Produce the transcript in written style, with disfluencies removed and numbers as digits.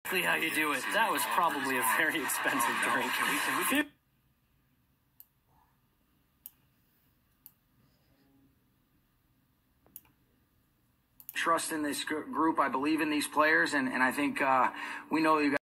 How you do it. That was probably a very expensive drink. Can we trust in this group. I believe in these players, and I think we know you guys.